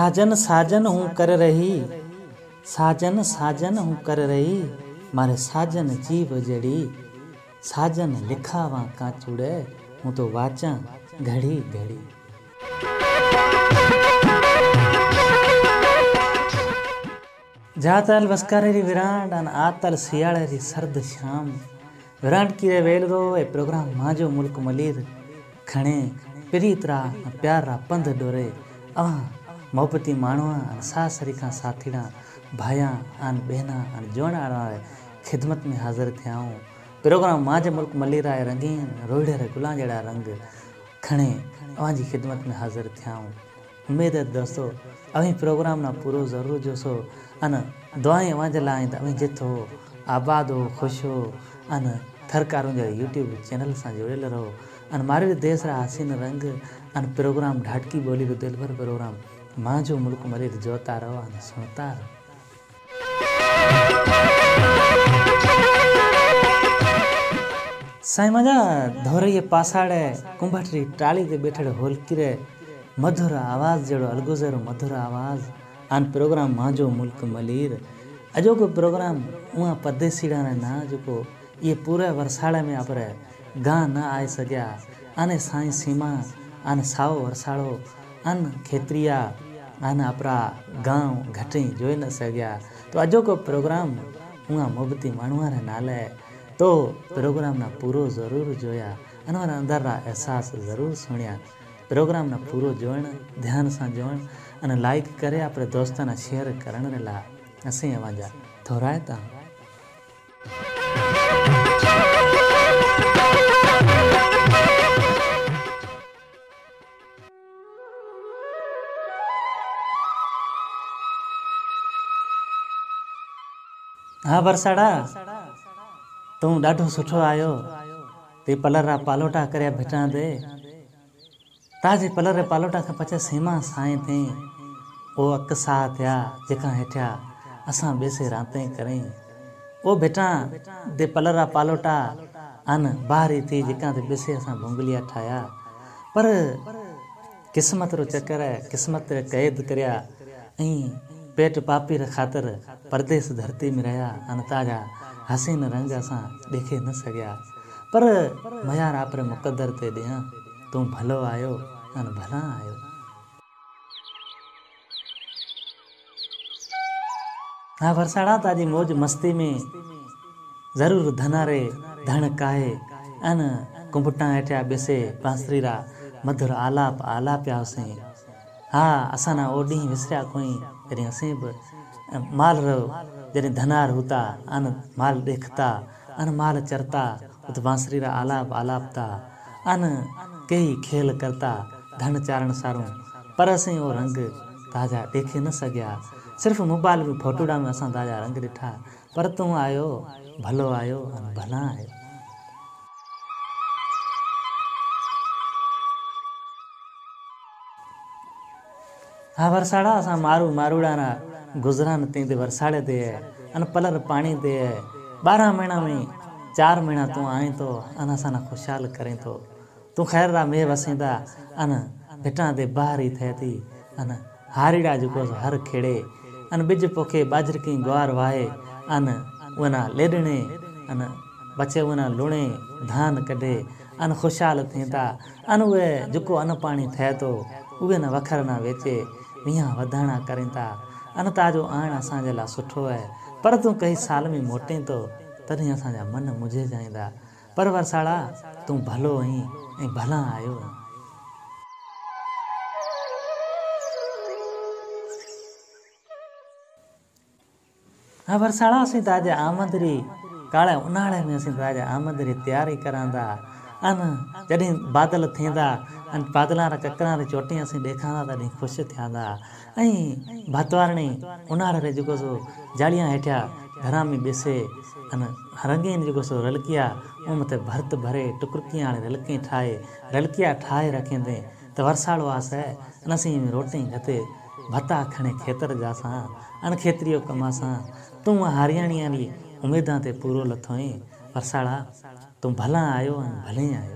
साजन साजन हूँ कर रही, साजन साजन हूँ कर रही, मारे साजन जीव जड़ी, साजन लिखावा काचूड़े, हूँ तो वाचा घड़ी घड़ी। जातल बस्कारेरी विरांड अन आतल सियाळेरी सर्द शाम, विरांड की रे वेलरो ए प्रोग्राम माजो मुल्क मलीर खणे पिरीतरा प्यारा पंध डोरे अवा मोहब्बती माणवा अन सासरीखा साथीड़ा भाया अन बहना अन जोड़ाड़ा खिदमत में हाजिर थियाऊं। प्रोग्राम माज मुल्क मलीरा रंगीन रोड़े रे गुलां जड़ा रंग खणे अवां जी खिदमत में हाजिर थियाऊं। उम्मीद है दोस्तों अवी प्रोग्राम ना पूरो ज़रूर जोसो अन दुआएं अवां जे लाइ त अवी जिथो आबाद हो खुश हो अन थरकारूं जे यूट्यूब चैनल सां जुड़ियल रहो अन मारे देश रा हसीन रंग अन प्रोग्राम ढाटकी बोली रो दिलभर प्रोग्राम मांजो मुल्क मलीर जोता रहो अन सुनता रहो। साईं मजा धोरई पासाड़े कुंभटरी टाली ते बैठड़े होलकिरे मधुर आवाज़ जड़ो अलगुज़रो मधुर आवाज़ अन प्रोग्राम मांजो मुल्क मलीर अजो को प्रोग्राम उहाँ परदेसीड़ा ने ना जो को ये पूरे वर्षाड़े में अपरे गां न आए सग्या अने साईं सीमा अन साओ वर्षाड़ो अन खेत्रिया अन अपरा गांव घटे जोई न सग्या तो अजो को प्रोग्राम उहाँ मोहब्बती माणुआ रे नाले तो प्रोग्राम ना पूरो ज़रूर जोया अन वर अंदर रा एहसास ज़रूर सुनिया। प्रोग्राम ना पूरो जोण ध्यान सां जोण अन लाइक करे अपने दोस्तां ना शेयर करण रे ला असीं अवां जा थोराइता। हाँ बरसाड़ा तू ॾाढो सुठो आयो ते पलर रा पालोटा करे भिटा दे ताजे पलर रे पालोटा खां पचे सीमा साएं थे ओ अकसा थिया जेका हेठिया असां बेसे रातें करें ओ भिटा दे पलर रा पालोटा अन बाहरी थी जेका ते बेसे असां भुंगलिया ठाया पर किस्मत रो चक्कर है किस्मत रे कैद करया ऐं पेट पापी रे खातिर परदेस धरती में रहा अन ताजा हसीन रंग असां देखे न सग्या पर मयार आपरे मुक़द्दर ते दियां तू भलो आयो अन भला आयो। हाँ वरसाड़ा ताजी मौज मस्ती में ज़रूर धनारे धन काहे अन कुंभटा हेठिया बेसे बांसुरी रा मधुर आलाप आलाप्या हुसीं। हाँ असां ना ओडी विसरिया कोई जॾहिं असीं बि माल रो जॾहिं धनार हुता अन माल देखता अन माल चरता उत बांसुरी रा आलाप आलापता अन कई खेल करता धन चारण सारूं पर असीं वो रंग ताजा देखे न सग्या सिर्फ मोबाइल में फोटोड़ा में असां ताजा रंग ॾिठा पर तू आयो भलो आयो अन भला आयो। हाँ वरसाड़ा असां मारूड़ा ना गुजरान ते वरसाड़े ते अन पलर पानी ते 12 महीना में 4 महीना तू आए तो अन असां ना खुशहाल करें तो तू खैर रा में वसेंदा अन भिटा ते बाहरी थे थी अन हारीड़ा जुको हर खेड़े अन बिज पोखे बाजर की ग्वार वाहे अन वना लेडने अन बचे वना लुणे धान कढे अन खुशहाल थींदा अन वे जुको अन पानी थे तो उहे न वखर ना वेचे मियाँ वधाणा करें ता अन ताजो आण असां जे ला सुठो है पर तू कई साल में मोटे तो तॾहिं असां जा मन मुझे जाईंदा पर वरसाड़ा तू भलो आई ऐं भला आयो। हाँ वरसाड़ा असीं ताजे आमद री काले उन्हाड़े में असीं ताजे आमद री तैयारी करांदा अन जॾहिं बादल थींदा अन बादलां रा ककरां री चोटी असीं ॾेखांदा तॾहिं ख़ुशि थियांदा ऐं भातवारणी उन्हाड़े रे जेको सो जाड़ियां हेठिया घरां में बेसे अन रंगीन जेको सो रलकिया उन मथे भर्त भरे टुकरकियां वाले रलकी ठाहे रलकिया ठाहे रखेंदे त वरसाड़ो आसे अन असीं रोटी घते भता खणे खेतर जासां अन खेतरियो कमासां तू हारियाणीअ री उम्मीदां ते पूरो लथोई वरसाड़ा तू भला आयो अन भले आयो।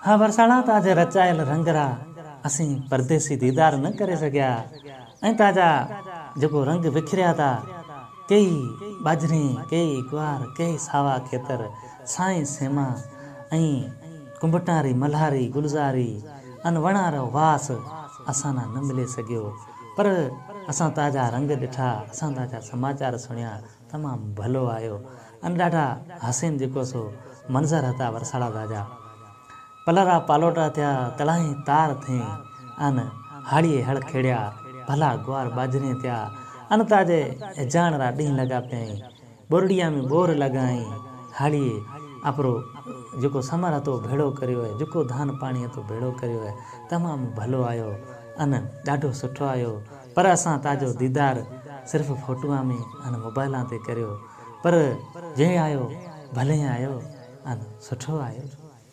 हाँ बरसाड़ा ताजे रचायल रंगरा असीं परदेसी दीदार न करे सघिया ऐं ताजा जेको रंग विखरिया था कई बाजरे कई ग्वार कई सावा खेतर साईं सेमा ऐं कुंभटारी मल्हारी गुलज़ारी अन वणार वास असां न मिले सघियो पर असां ताजा रंग ॾिठा असां ताजा समाचार सुनिया तमामु भलो आयो अन ॾाढा हसीन जेको सो मंज़र हता वरसाड़ा ताजा पलरा पालोटा थिया तड़ाई तार थे अन हाड़िए हड़ खेड़िया भला ग्वार बाजरे थिया अन ताजे जाणरा ॾींहं लॻा पिया बोरड़िया में बोर लॻाई हाड़िए आपरो जेको समर हतो भेड़ो करियो है जेको धान पाणी हतो भेड़ो करियो है तमामु भलो आयो अन ॾाढो सुठो आयो पर असां ताजो दीदार सिर्फ़ु फोटुआ में अन मोबाइलां ते करियो पर जंहिं आयो भले आयो अन सुठो आयो।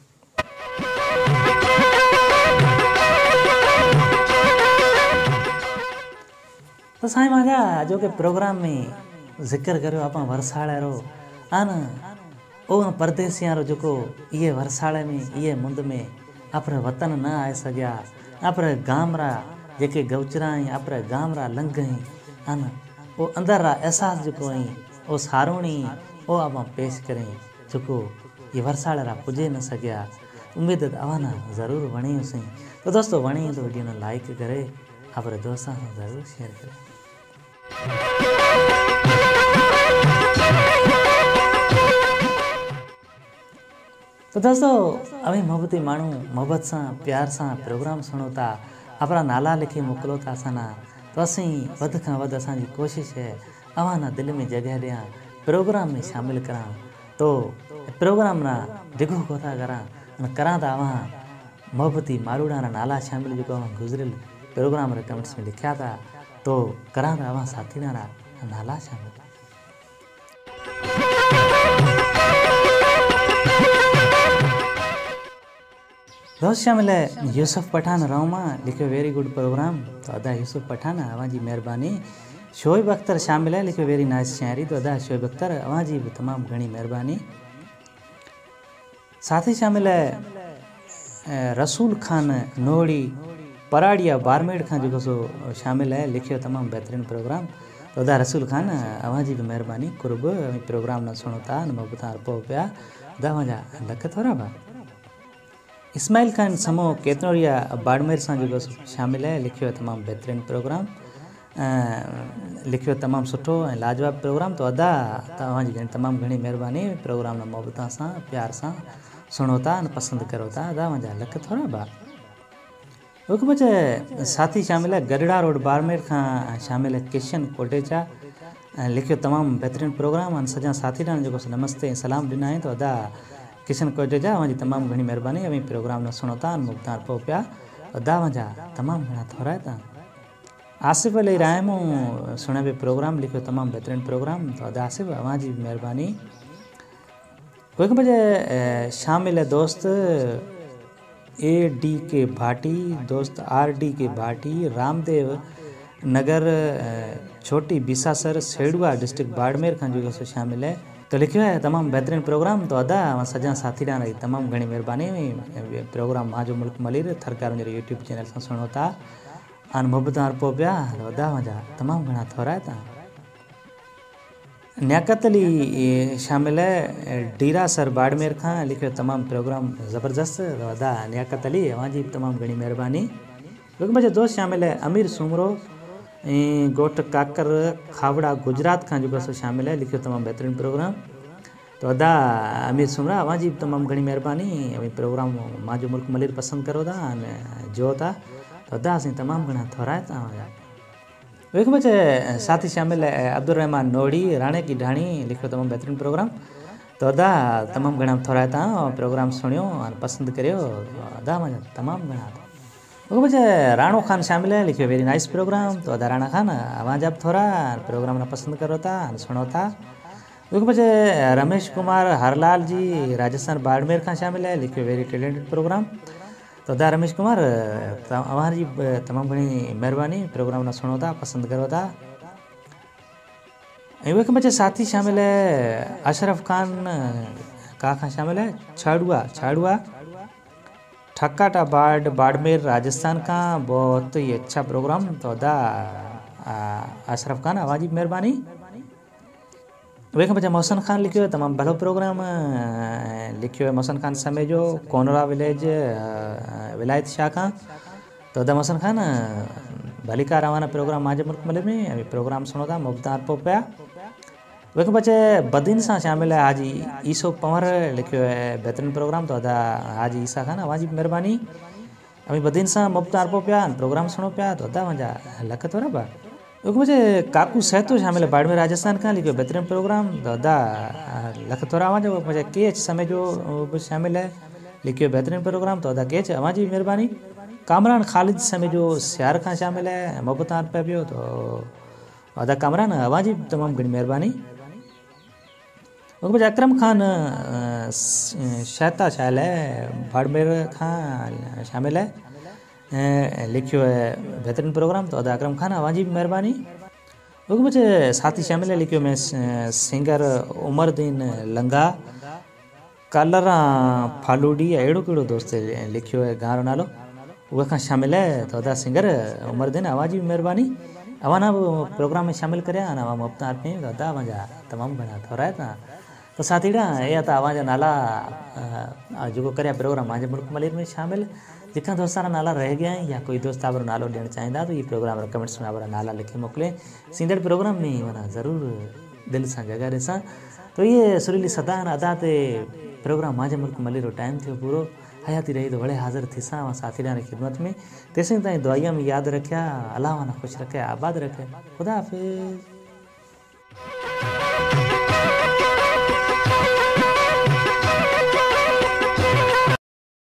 तो साईं मांजा जो के प्रोग्राम में जिक्र करो आप वरसाड़े रो आन ओ परदेसियां रो जो ये वरसाड़े में ये मुंद में अपने वतन न आए सकिया अपने गामरा जेके गौचरा अपने गामरा लंघ आन वो अंदर रा एहसास जो ओ सारोणी ओ आप पेश करें जो ये वरसाड़े रा पुजे न सकिया उम्मीद अवाना ज़रूर वणी हुई। तो दोस्तों वणी तो वीडियो ने लाइक करे अपने दोस्तों को ज़रूर शेयर करें। तो दोस्तों अभी मोहब्बती मानू मोहब्बत से प्यार से प्रोग्राम सुनो था अपना नाला लिखी मोकलो था असाना तो असी वध का वध असांजी कोशिश है अवाना दिल में जगह दिया प्रोग्राम में शामिल करा तो प्रोग्राम ना डिगो कोथा करा करा था वहाँ मोहब्बती मारूड़ा नाला शामिल जो गुजरिल प्रोग्राम रे कमेंट्स में लिखा था तो करा था वहाँ साथी नाला शामिल। दोस्त शामिल है यूसुफ पठान रोमा लिखो वेरी गुड प्रोग्राम तो अदा यूसुफ पठान अवां जी मेहरबानी। शोएब अख्तर शामिल है लिखो वेरी नाइस शायरी तो अदा शोएब अख्तर अवां जी भी तमाम घनी मेहरबानी। साथी शामिल है रसूल खान नोड़ी पराड़िया बारमेड़ खां जो सो शामिल है लिखियो तमाम बेहतरीन प्रोग्राम तो अदा रसूल खान अवां जी भी मेहरबानी कुर्ब प्रोग्राम न सुनो था न मोहब्बत अर्पो पिया अदा वजा लख थोड़ा बा। इस्माइल खान समो केतनोरिया बाड़मेर सां जो शामिल है लिखियो तमाम बेहतरीन प्रोग्राम लिखियो तमाम सुठो लाजवाब प्रोग्राम तो अदा तव्हां जी तमाम घनी मेहरबानी प्रोग्राम न मोहब्बत सां प्यार सां सुनो था न पसंद करो था अदा वजा लख थोड़ा बा। हुकम साथी शामिल है गढ़ड़ा रोड बारमेर खां शामिल है किशन कोटेचा लिखियो तमाम बेहतरीन प्रोग्राम सजा साथी जो नमस्ते सलाम ॾिना तो अदा किशन कोटेचा वजी तमाम घनी मेहरबानी अभी प्रोग्राम न सुनो था मुख्तार पो पिया अदा वजा तमाम घना थोड़ा था। आसिफ अली रायमो सुने पे प्रोग्राम लिखियो तमाम बेहतरीन प्रोग्राम तो अदा आसिफ अवां जी मेहरबानी। कोई बजे शामिल है दोस्त AD के भाटी दोस्त RD के भाटी रामदेव नगर छोटी बिसासर सेड़ुआ डिस्ट्रिक्ट बाड़मेर खां जो शामिल है तो लिखियो है तमाम बेहतरीन प्रोग्राम तो अदा सजा साथी रही तमाम घनी मेहरबानी प्रोग्राम माजो मुल्क मलिर थरकार यूट्यूब चैनल से सुनो था अन मोहब्बत अर्पो पिया अदा वजा तमाम घना थोड़ा था। न्याकत अली शामिल है डीरा सर बाड़मेर खां लिखियो तमाम प्रोग्राम ज़बरदस्त अदा न्याकत अली अवां जी तमाम घनी मेहरबानी। मुझे दोस्त शामिल है अमीर सुमरो गोट काकर खावड़ा गुजरात खां जो शामिल है लिखियो तमाम बेहतरीन प्रोग्राम तो अदा अमीर सुमरा अवां जी तमाम घनी मेहरबानी अभी प्रोग्राम माजो मुल्क मलिर पसंद करो था जो था तो अदा असीं तमाम घना थोड़ा था। एक बजे साथी शामिल है अब्दुल रहमान नोड़ी राणे की ढाणी लिखो तमाम बेहतरीन प्रोग्राम तो अदा तमाम घना थोड़ा था प्रोग्राम सुनियो और पसंद करियो अदा मजा तमाम घना था। एक बजे राणो खान शामिल है लिखियो वेरी नाइस प्रोग्राम तो अदा राणा खान आवाज आप थोड़ा प्रोग्राम न पसंद करो था सुनो था। एक बजे रमेश कुमार हरलाल जी राजस्थान बाड़मेर खां शामिल है लिखियो वेरी टैलेंटेड प्रोग्राम तो अदा रमेश कुमार अवां जी तमाम घनी मेहरबानी प्रोग्राम न सुनो था पसंद करो था। एक बजे साथी शामिल है अशरफ खान का शामिल है छाड़ुआ ठक्काटा बाड़मेर राजस्थान का बहुत ही अच्छा प्रोग्राम तो दा अशरफ खान आवाजी मेहरबानी। वेख बचा मोहसन खान लिखियो है तमाम भलो प्रोग्राम लिखियो है मोहसन खान समय जो कोनरा विलेज विलायत शाह खां तो दा मोहसन खान भलिका रवाना प्रोग्राम माजे मुल्क मले में अभी प्रोग्राम सुनो था मुफ्तार पोपया। वेख बचे बदीन सा शामिल है हाजी ईसो पंवर लिखियो है बेहतरीन प्रोग्राम तो अदा हाजी ईसा खान आवाजी मेहरबानी। अभी बदीन सा मुफ्तार पोपया प्रोग्राम सुनो पिया तो अदा वंजा लखत हो रहा मुझे काकू सहतो शामिल है बाड़मेर राजस्थान का लिखियो बेहतरीन प्रोग्राम तो अदा लखत हो रहा जो मुझे के समय जो शामिल है लिखियो बेहतरीन प्रोग्राम तो अदा के अवाजी मेहरबानी। कामरान खालिद समय जो सियार खां शामिल है मोहब्बतान पे पियो तो अदा कामरान अवाजी तमाम घनी मेहरबानी। मुझे अकरम खान शहता शायल है बाड़मेर खां शामिल है लिखियो है बेहतरीन प्रोग्राम तो अदा अकरम खान आवाजी मेहरबानी। मुझे साथी शामिल है लिखियो मैं सिंगर उमरदीन लंगा कालरा फालूडी अड़ो कड़ो दोस्त लिखियो है गाँव नालो वह खां शामिल है तो अदा सिंगर उमरदीन आवाजी मेहरबानी। अवाना प्रोग्राम में शामिल करे अवा मुफ्तार पे तो अदा वजा तमाम घना थोड़ा था तो साथीड़ा ये था अवा नाला जो करे प्रोग्राम आज मुल्क मलिर में शामिल जिका दोस्तारा नाला रह गया है या कोई दोस्त आप नालो ॾियणु चाहींदा तो ये प्रोग्राम कमेंट्स में आप नाला लिखे मोकिले सींदड़ प्रोग्राम में माना ज़रूर दिल से जगह ॾिसां तो ये सुरीली सदा अदा ते प्रोग्राम माजे मुल्क मलिरो टाइम थियो पूरो हयाती रही तो बड़े हाज़िर थीसा साथीड़ा की खिदमत में तेसिन ताईं दुआइया में याद रखिया अल्लाह वाना खुश रखे आबाद रखे खुदा हाफिज़।